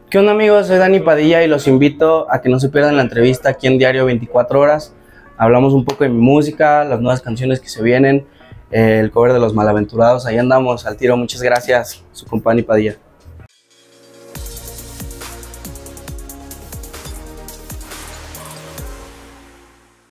¿Qué onda amigos? Soy Dani Padilla y los invito a que no se pierdan la entrevista aquí en Diario 24 Horas. Hablamos un poco de mi música, las nuevas canciones que se vienen, el cover de Los Malaventurados. Ahí andamos al tiro. Muchas gracias, su compa Dani Padilla.